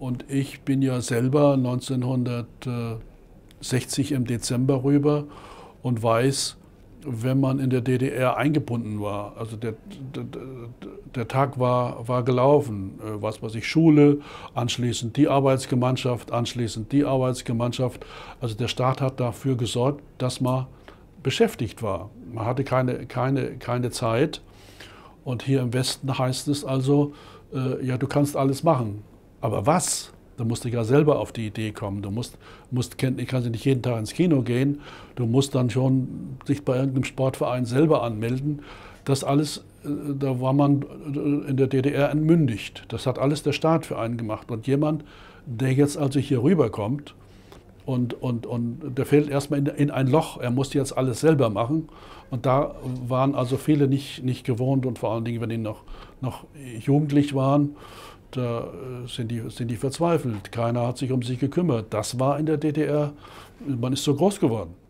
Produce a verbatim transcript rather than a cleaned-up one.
Und ich bin ja selber neunzehnhundertsechzig im Dezember rüber und weiß, wenn man in der D D R eingebunden war, also der, der, der Tag war, war gelaufen, was weiß ich, Schule, anschließend die Arbeitsgemeinschaft, anschließend die Arbeitsgemeinschaft. Also der Staat hat dafür gesorgt, dass man beschäftigt war. Man hatte keine, keine, keine Zeit. Und hier im Westen heißt es also, äh, ja, du kannst alles machen. Aber was? Da musst du ja selber auf die Idee kommen. Du musst, musst ich kann nicht jeden Tag ins Kino gehen. Du musst dann schon sich bei irgendeinem Sportverein selber anmelden. Das alles, da war man in der D D R entmündigt. Das hat alles der Staat für einen gemacht. Und jemand, der jetzt also hier rüberkommt und, und, und der fällt erstmal in, in ein Loch. Er muss jetzt alles selber machen. Und da waren also viele nicht, nicht gewohnt und vor allen Dingen, wenn die noch, noch jugendlich waren, da sind die, sind die verzweifelt. Keiner hat sich um sie gekümmert. Das war in der D D R, man ist so groß geworden.